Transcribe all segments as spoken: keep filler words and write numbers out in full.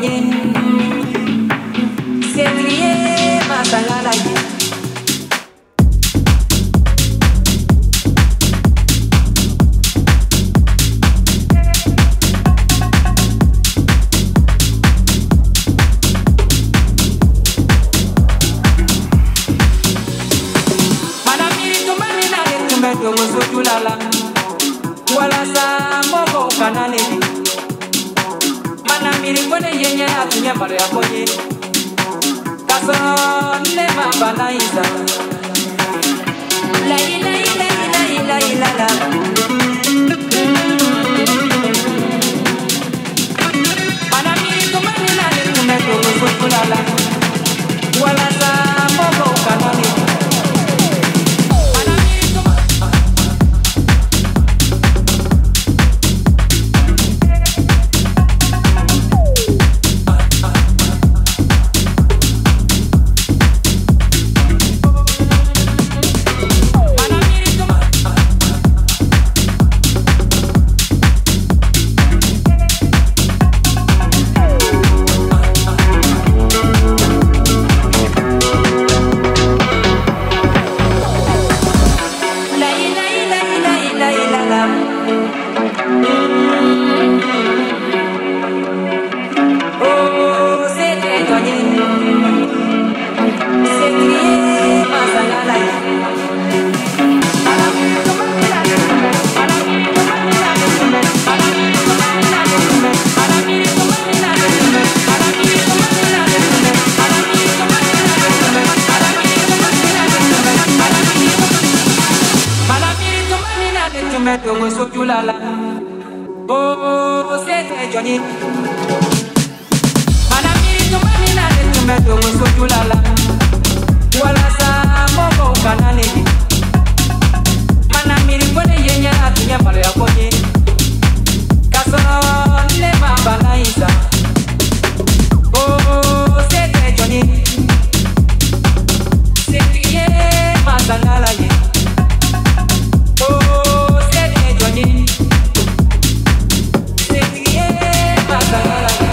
Joyen, c'est crié Masangala. Wala sa mogo kanane mana miri kone yenye atunya mare akoye kaso ne mabana isa la ila ila ila ila ila la mana miri kone na ne tume to kulala wala sa mogo kanane Oh, c'est Johnny. Manamiri to manina de tumeto muso julala. Wala sa mogo kanane. Manamiri kone yenya atunya mare akoye. Kaso ne mabana isa. Oh, c'est Johnny. C'est crié Masangala ye. Oh, c'est Johnny. Masangala.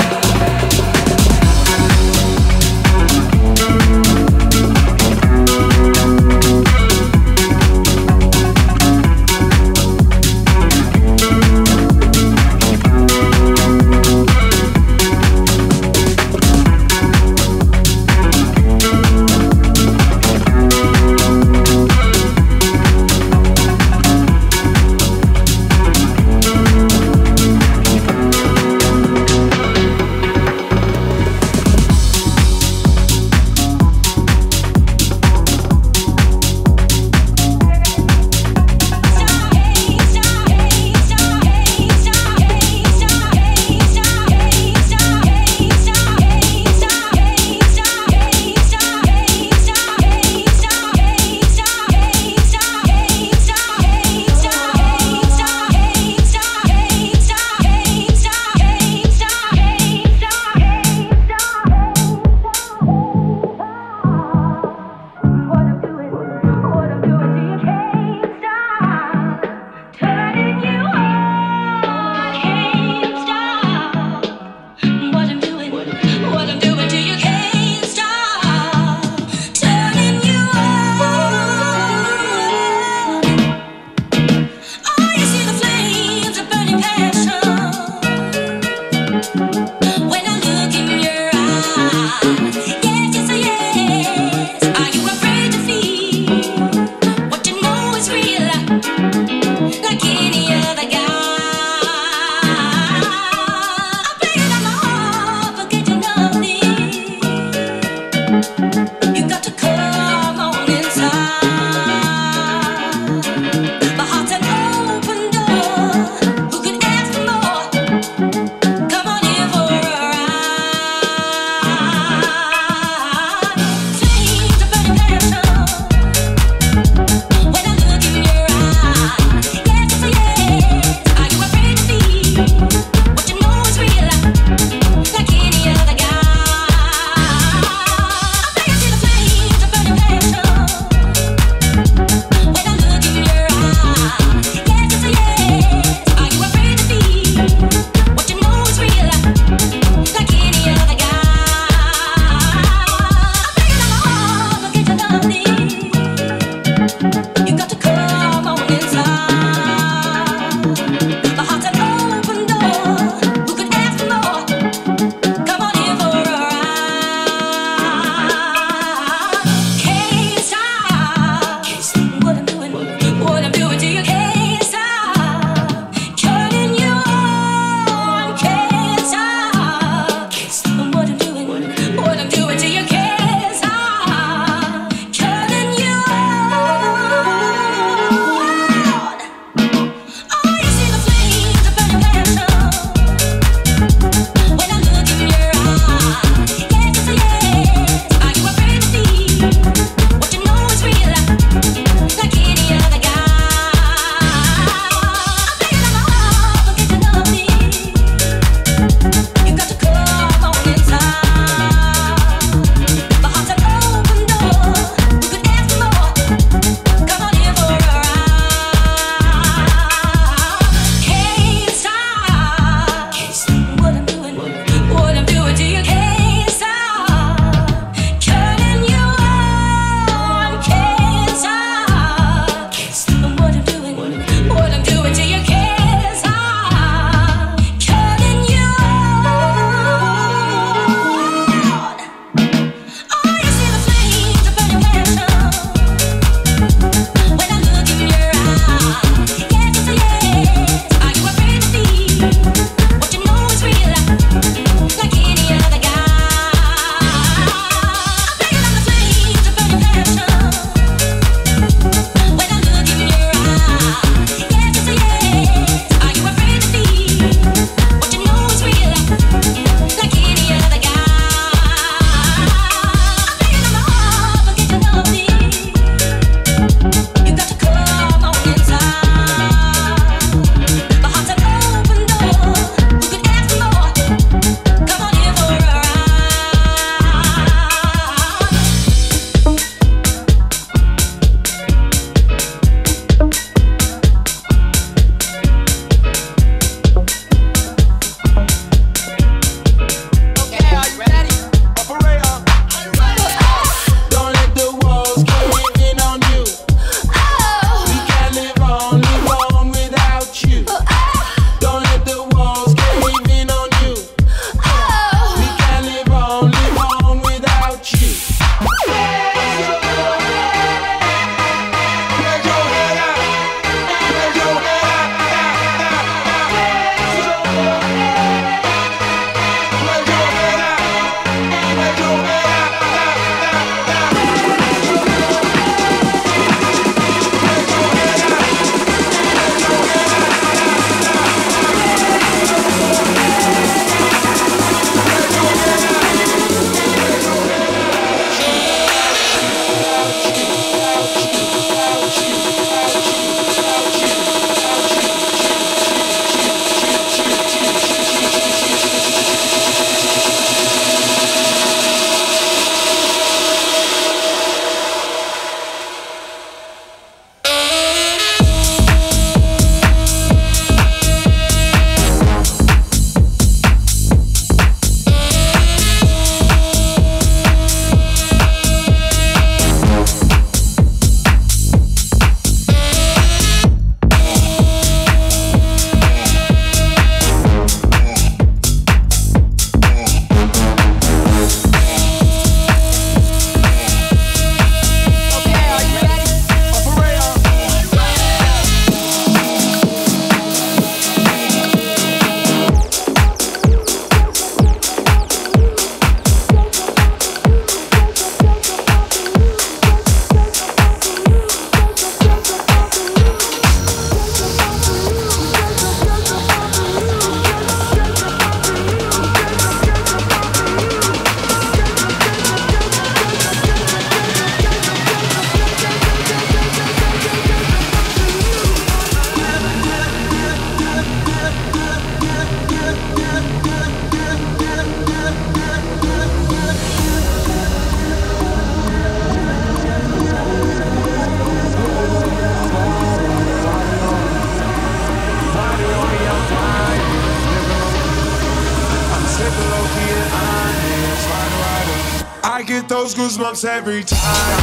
I get those goosebumps every time.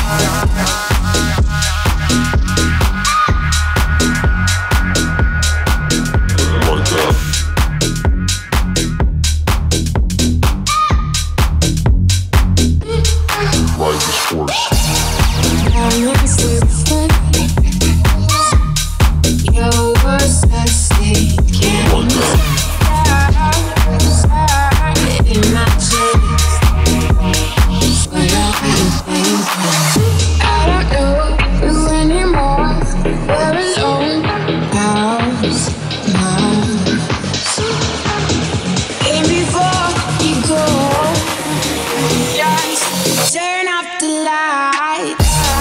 Like that. Ride this horse. You're sexy, can't in my chest. I don't know you anymore. We're alone, house, house. And before you go, just turn off the lights.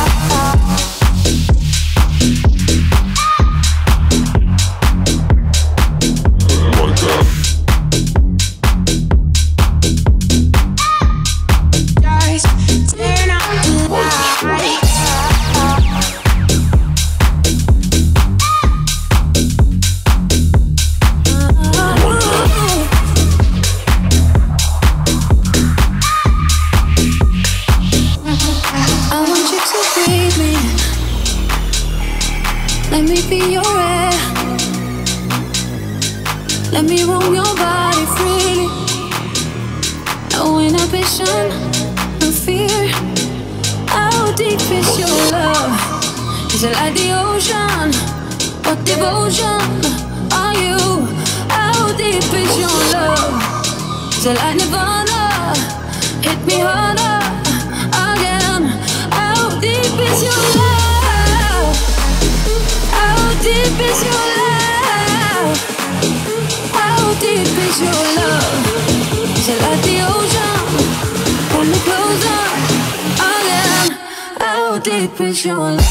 Let me be your air. Let me roam your body freely. No inhibition, no fear. How deep is your love? Is it like the ocean? What devotion are you? How deep is your love? Is it like Nirvana? Hit me harder again. How deep is your love? How deep is your love? How deep is your love? Is it like the ocean? Pull me closer again. How deep is your love?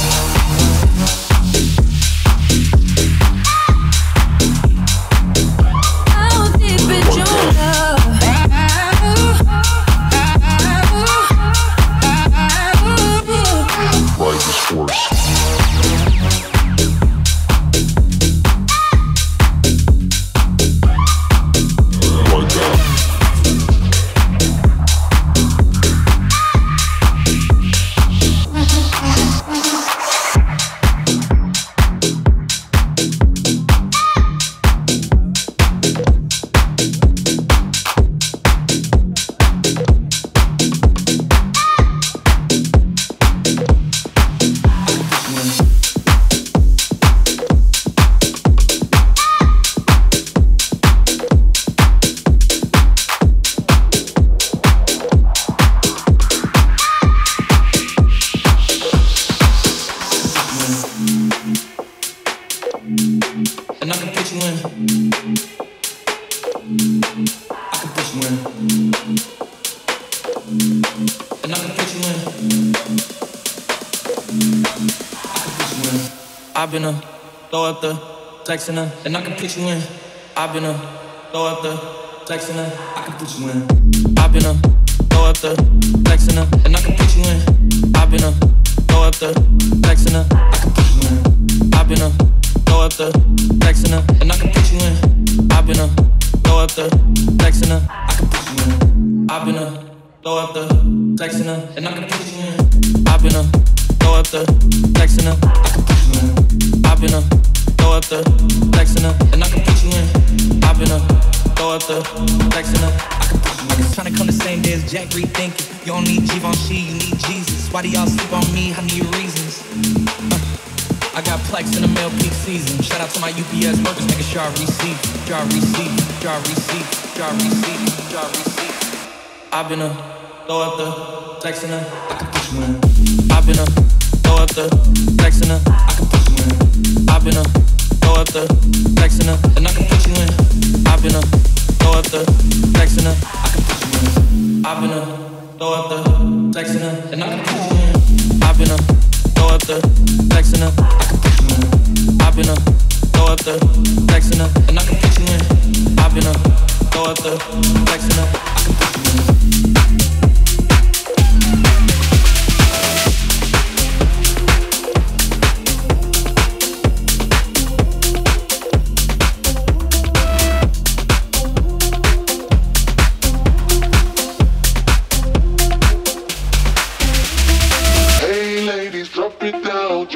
I've been a throw up the texting her, and I can put you in. I've been a throw up the texting her, I can put you in. I've been a throw up the texting her, and I can put you in. I've been a throw up the texting her, I can put you in. I've been a throw up the texting her, and I can put you in. I've been a throw up the texting her, I can put you in. I've been a throw up the texting her, and I can put you in. I've been a throw up the texting her, I can put you in. I've been a throw up the texting her, and I can put you in. I've been a throw up the texting her, I can put you in. Niggas tryna come the same day as Jack rethinking. You don't need Givenchy, you need Jesus. Why do y'all sleep on me? I need reasons. Uh, I got plex in the mail peak season. Shout out to my U P S workers, making sure I receive, sure I receive, sure I receive, sure I receive, sure I receive. I've been a throw up the texting her, I can put you in. I've been a throw up the texting her, I can put you in. I've been a throw up the texting her, and I can put you in. I've been a throw up the texting her, I can put you in. I've been a throw up the texting her, and I can put you in. I've been a throw up the texting her, I can put you in. I've been a throw up the texting her, and I can put you in. I've been a throw up the texting her, I can put you in.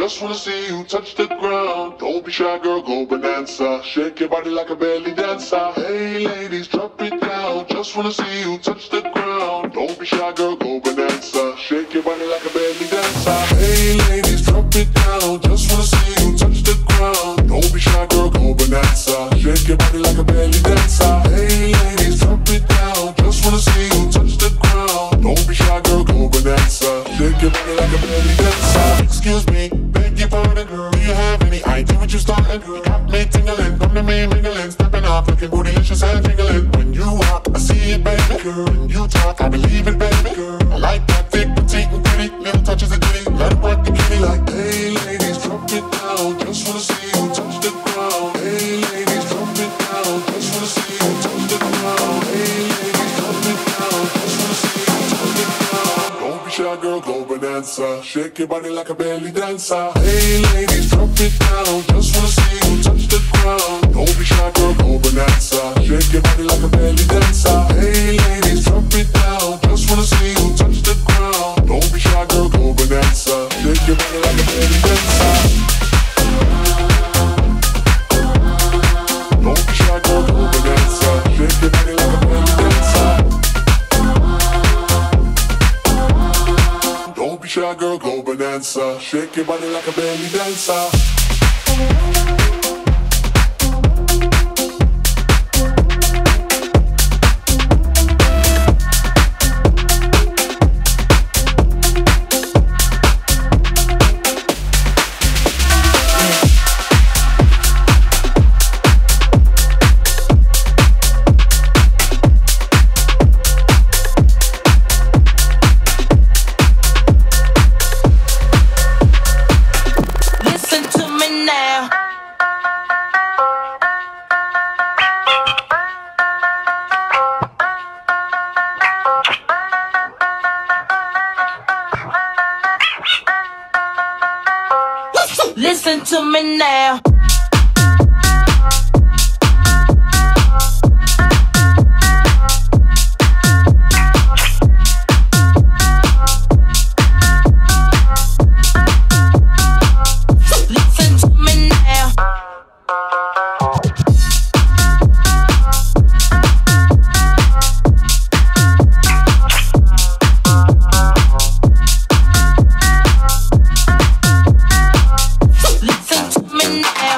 just wanna see you touch the ground. Don't be shy, girl, go bonanza. Shake your body like a belly dancer. Hey ladies, drop it down. Just wanna see you touch the ground. Don't be shy, girl, go bonanza. Shake your body like a belly dancer. Hey ladies, drop it down. Just wanna see you touch the ground. Don't be shy, girl, go bonanza. Shake your body like a belly dancer. Hey ladies, drop it down. Just wanna see you touch the ground. Don't be shy, girl, go bonanza. Shake your body like a belly dancer. Excuse me, beg your pardon, girl. Do you have any idea what you started, girl? Got me tingling, come to me mingling, stepping off, looking bootylicious and jingling. When you walk, I see it, baby, girl. When you talk, I believe it, baby, girl. I like that thick, petite, and pretty. Little touches of ditty, let it work the kitty. Like, hey, ladies, drop it down. Just wanna see you touch the ground. Hey, ladies, drop it down. Just wanna see you touch the ground. Hey, ladies, drop it down. Just wanna see you touch the ground. Don't be shy, girl, go bonanza. Shake your body like a belly dancer. Hey, ladies, drop it down. Just wanna see you touch the ground. Don't be shy, girl, go bonanza. Shake your body like a belly dancer. Hey, ladies, drop it down. Just wanna see you touch the ground. Don't be shy, girl, go bonanza. Shake your body like a belly dancer. Don't be shy, girl, go bonanza. Shake your body like a belly dancer. Don't be shy, girl, go bonanza. Shake your body like a belly dancer. Listen to me now. Listen to me now. Listen to me now.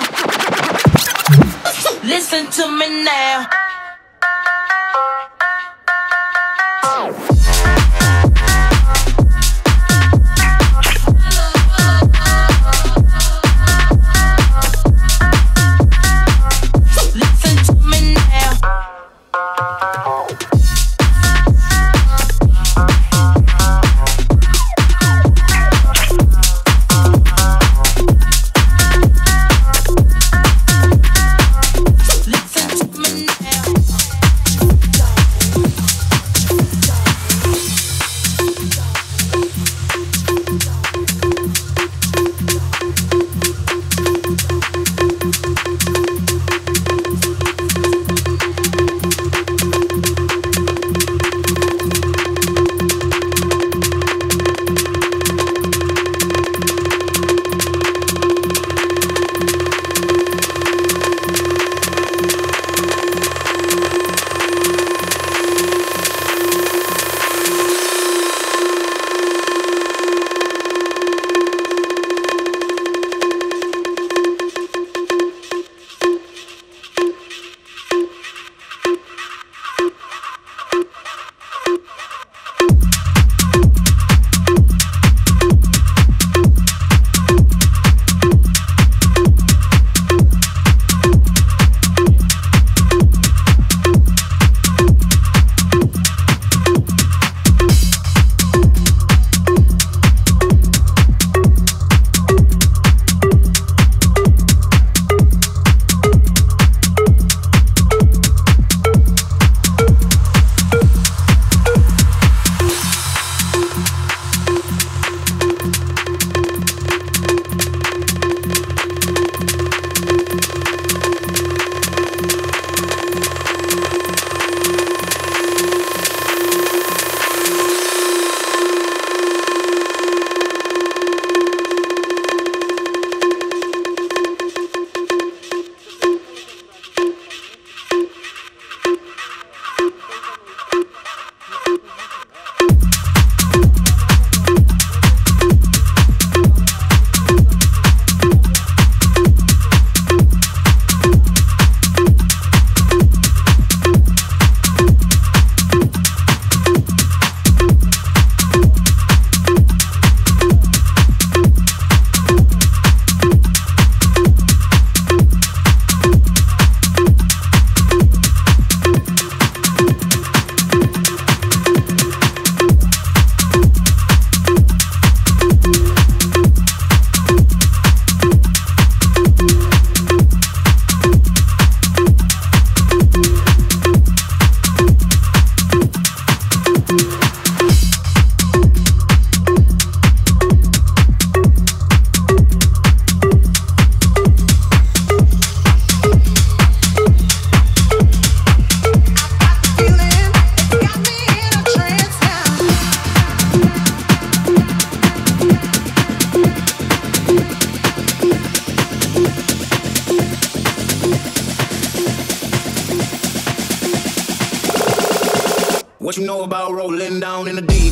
rolling down in the deep.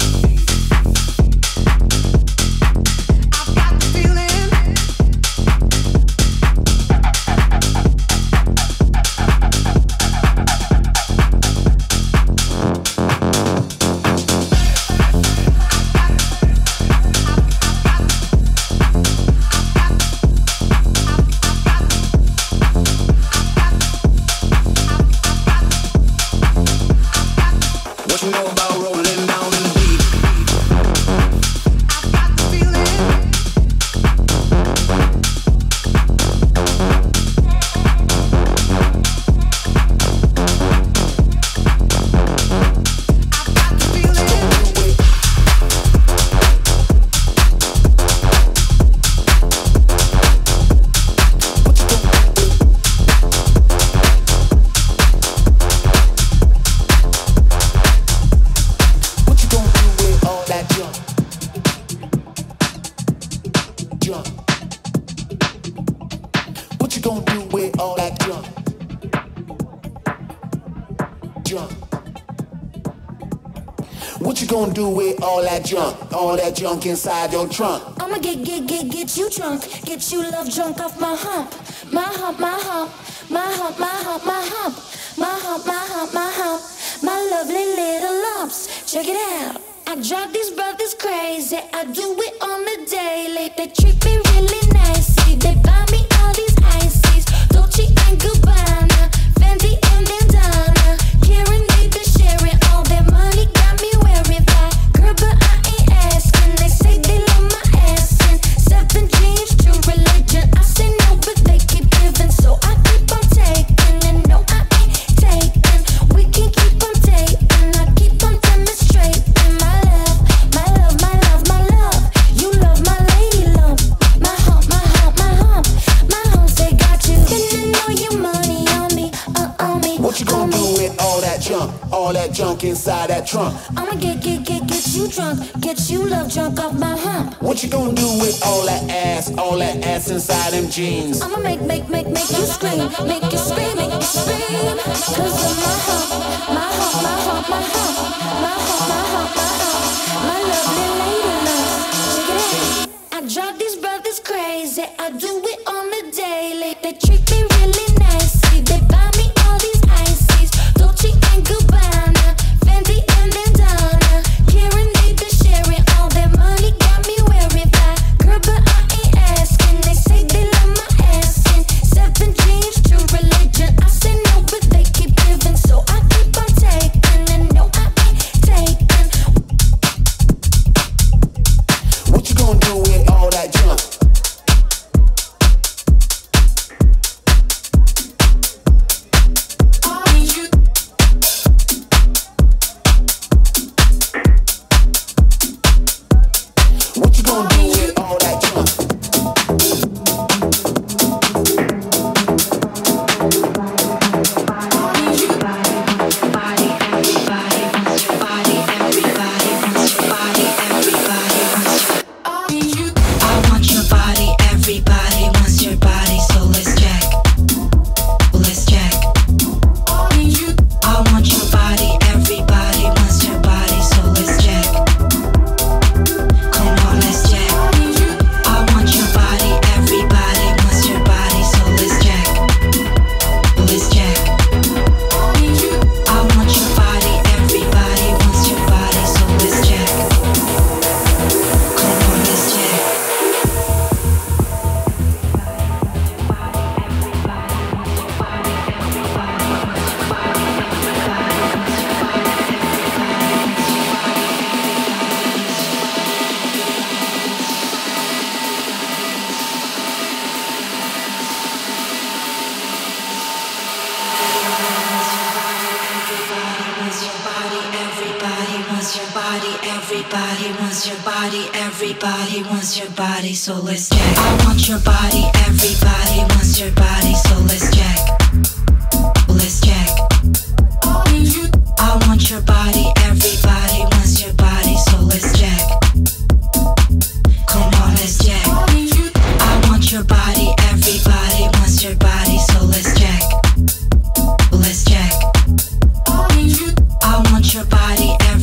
What you know about rolling down in the deep? I got the feeling. What you gonna do with all that junk? Junk. What you gonna do with all that junk? All that junk inside your trunk? I'ma get, get, get, get you drunk. Get you love drunk off my hump. My hump, my hump. My hump, my hump, my hump. My hump, my hump, my hump. My lovely little lumps. Check it out. I drive these brothers crazy. I do it on the daily. They treat me really nicely. They buy me all these ices. Dolce and Gabbana, Fendi and Bandana. Karen made the sharing. All their money got me wearing fly. Girl, but I ain't asking. They say they love my ass and seven jeans, true religion. I say no, but they keep giving, so I keep on taking. And no, I ain't taking. We can keep on taking. I keep on demonstrating my love, my love, my love, my love. You love my lady lump. My hump, my hump, my hump. My humps, they got you. Spending all your money on me, uh, on me. What you gonna do with all that junk? All that junk inside that trunk? I'ma get, get, get, get you drunk. Get you love drunk off my hump. What you gonna do with all that ass? All that ass inside them jeans? I'ma make, make, make, make you scream. Make you scream, make you scream. Cause of my hump, my hump, my hump, my hump. My hump, my hump, my hump. My lovely lady love. Check it out. I drive these brothers crazy. I do it on the daily. They treat me really nicely. They buy me all these ices. Dolce and Gabbana, Fendi and Bandana. Karen made the sharing. All their money got me wearing fly. Girl, but I ain't asking. They say they love my ass and seven jeans, true religion. I say no, but they keep giving, so I keep on taking. And no, I ain't taking. What you gonna do with all that junk? What you gonna do with all that junk? I want your body, everybody wants your body, so let's check. Let's check. I want your body, everybody wants your body, so let's check. Come on, let's check. I want your body, everybody wants your body, so let's check. Let's check. I want your body, everybody wants your body, so let's check. Come on, let's check. Everybody wants your body, everybody wants your body, so let's check. I want your body, everybody wants your body, so let's check. Let's check. I want your body, everybody wants your body, so let's check. Come on, let's check. I want your body, everybody wants your body, so let's check. Let's check. I want your body, everybody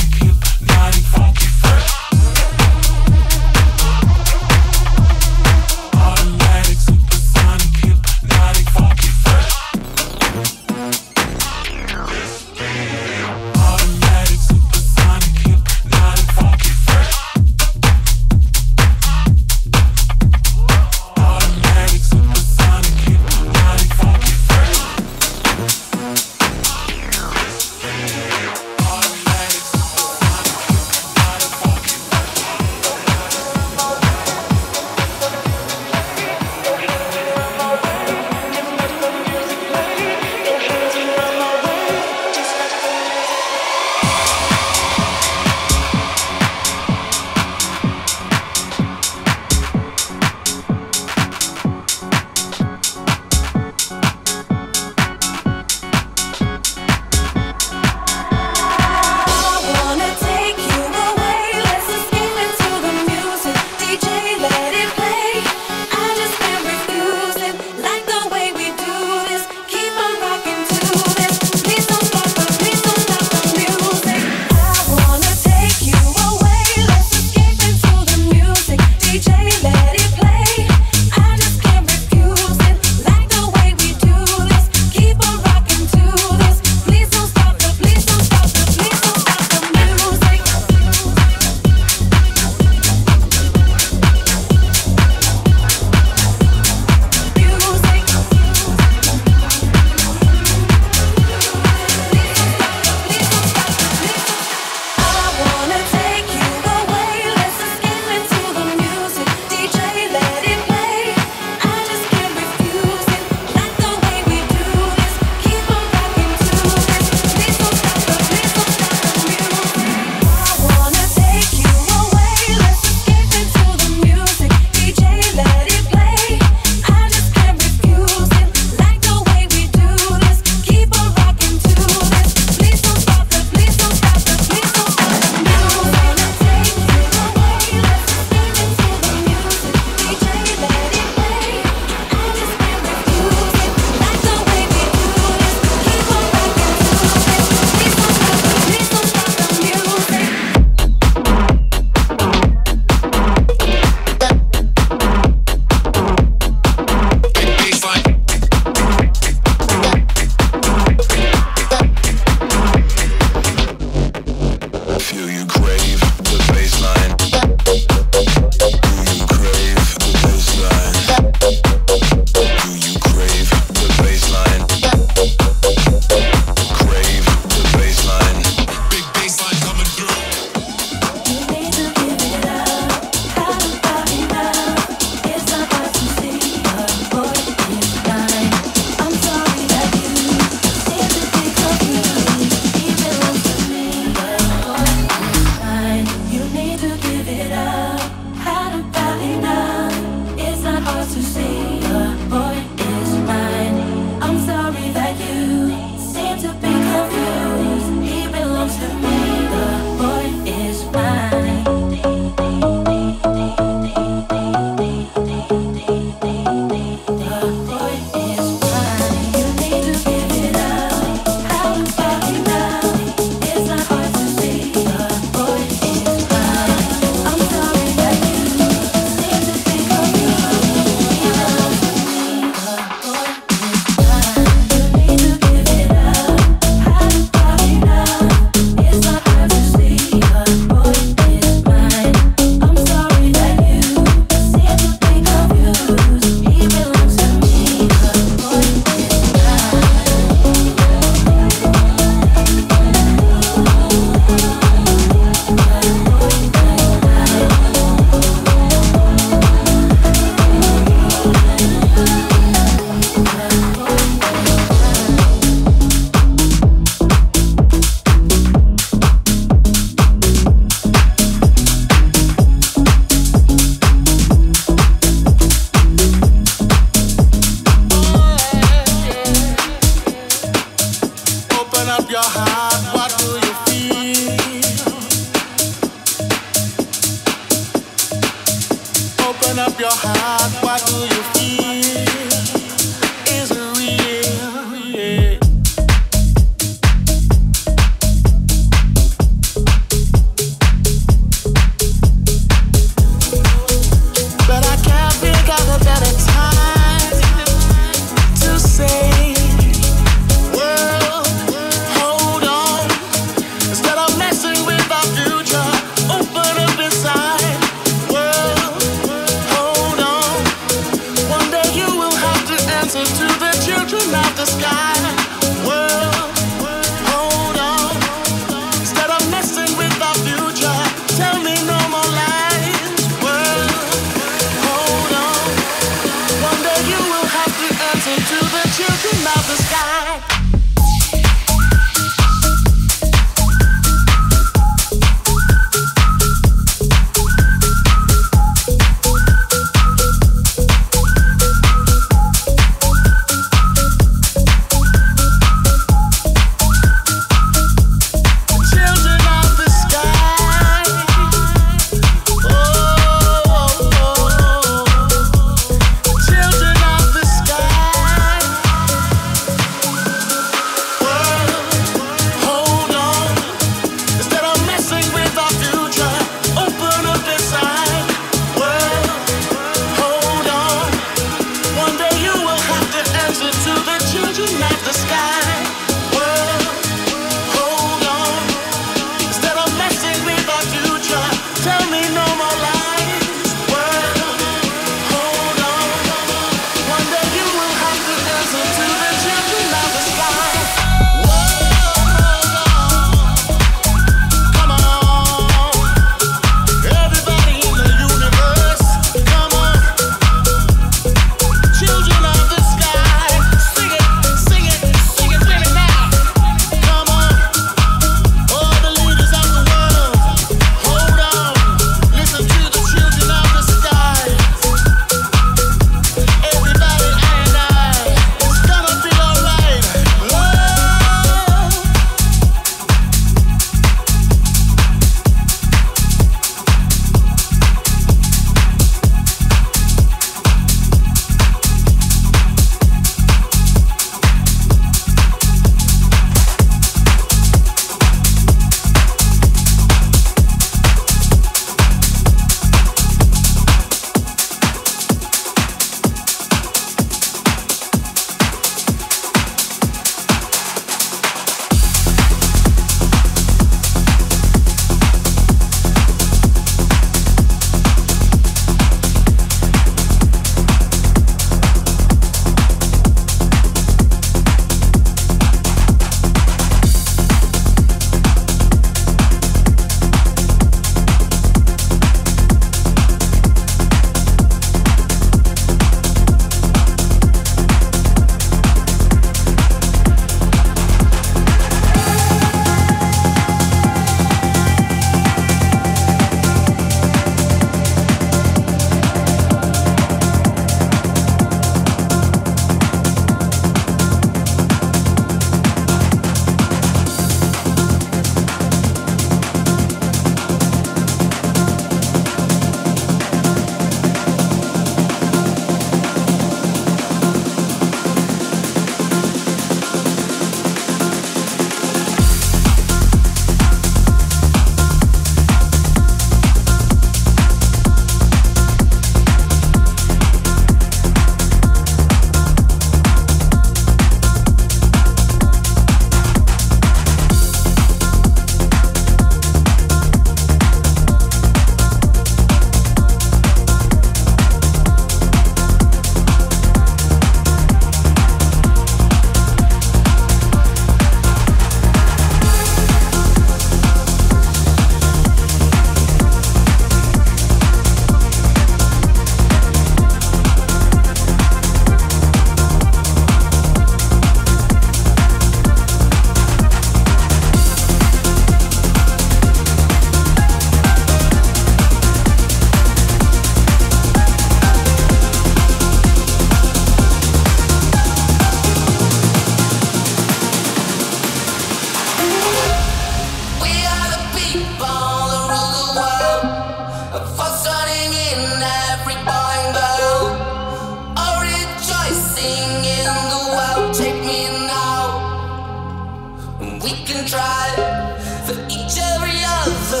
thing in the world. Take me now. We can try for each every other.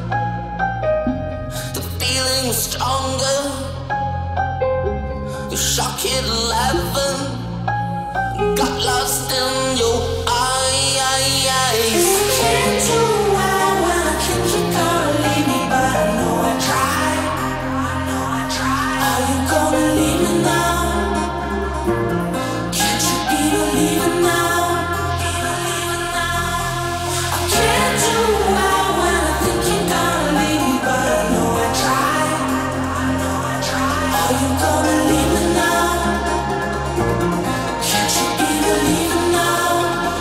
The feeling was stronger. The shock hit eleven. Got lost in your eyes. I can't do well when I think you're gonna leave me, but I know I tried. I know I tried. Are you gonna leave me now? Can't you be believing now? Be believing now. I can't do well when I think you're gonna leave me, but I know I tried. I know I tried. Are you gonna leave me now? Can't you be believing now?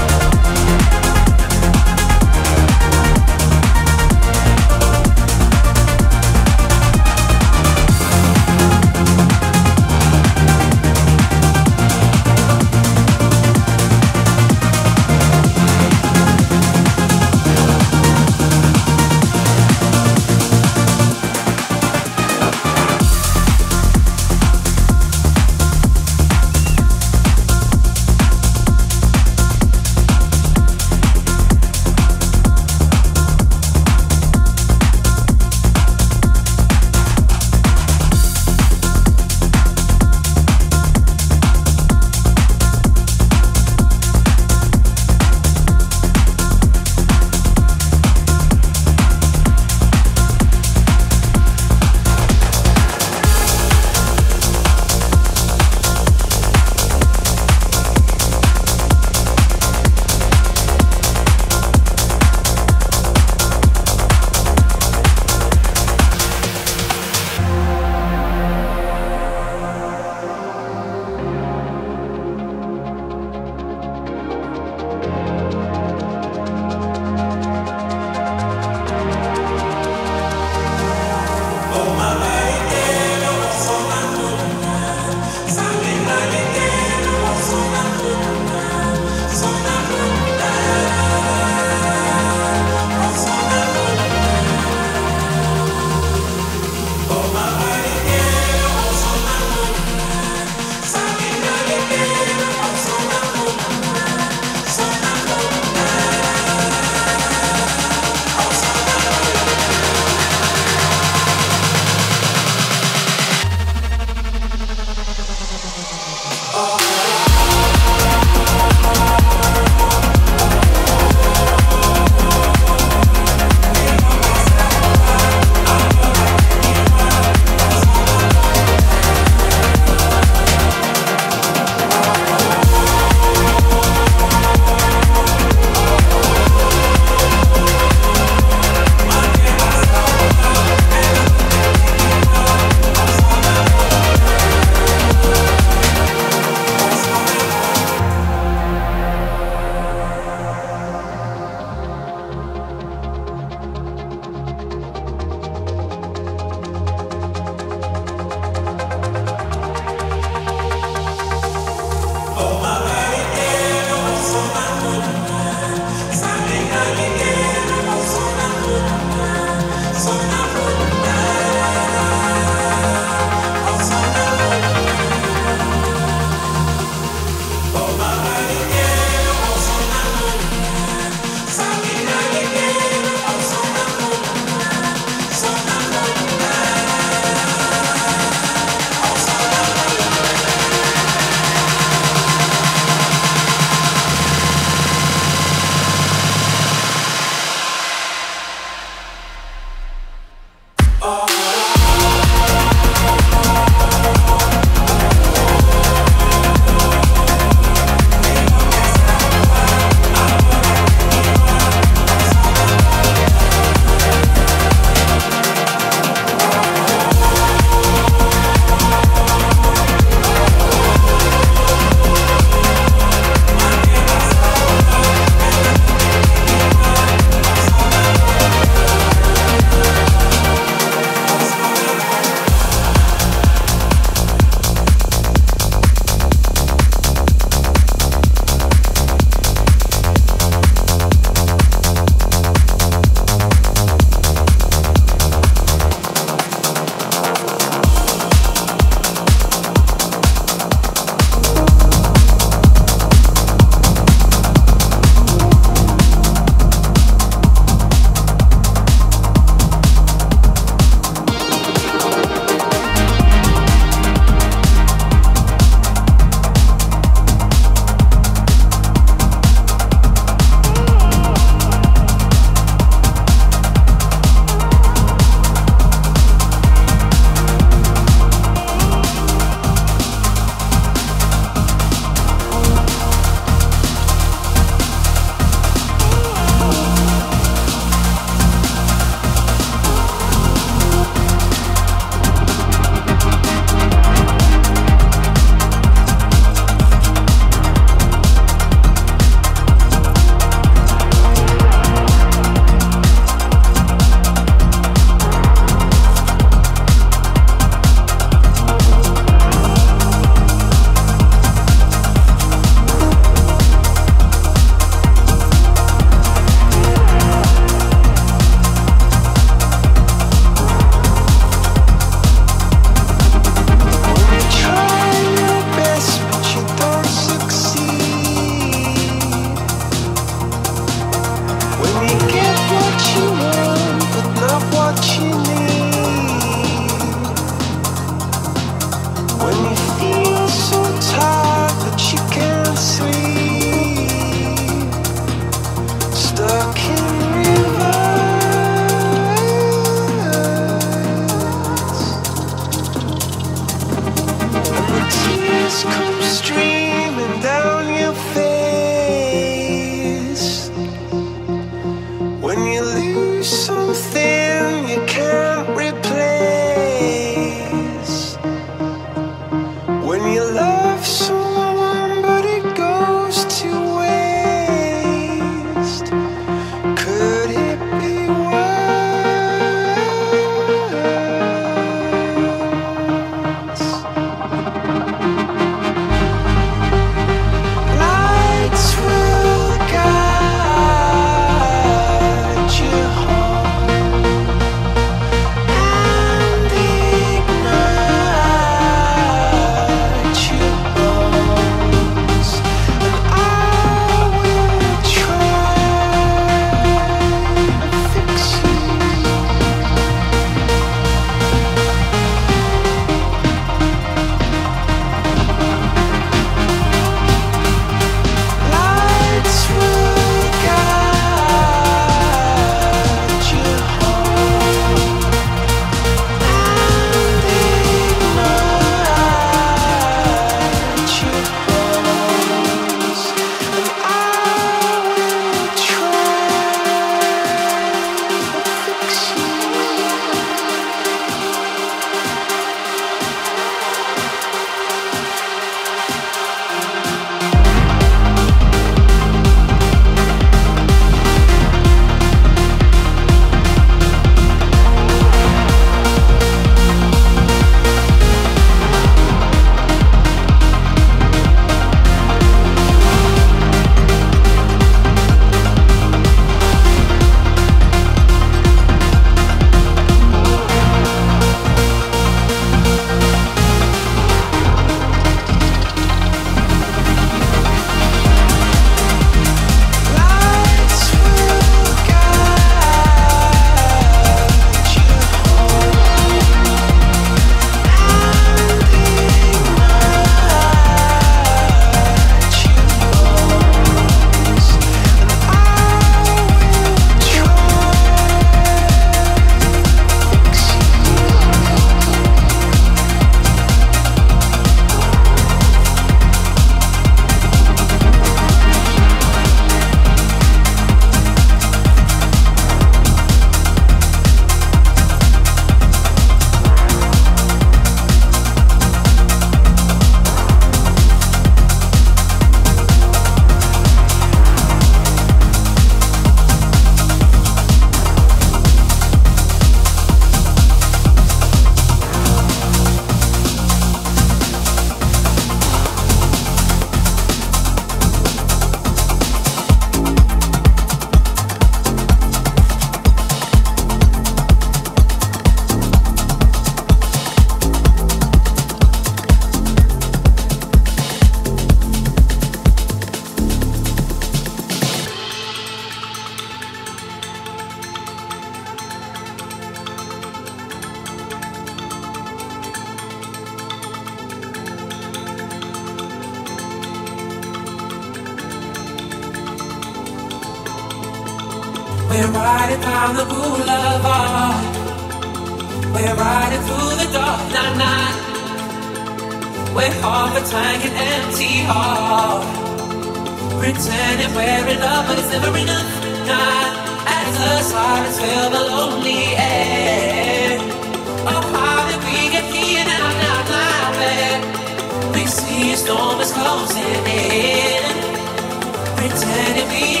We're riding down the boulevard. We're riding through the dark night, night. With half a tank and empty heart. Pretending we're in love, but it's never enough. Night as the silence fill the lonely air. Oh, how did we get here now, now, now, babe? We see a storm is closing in. Pretending we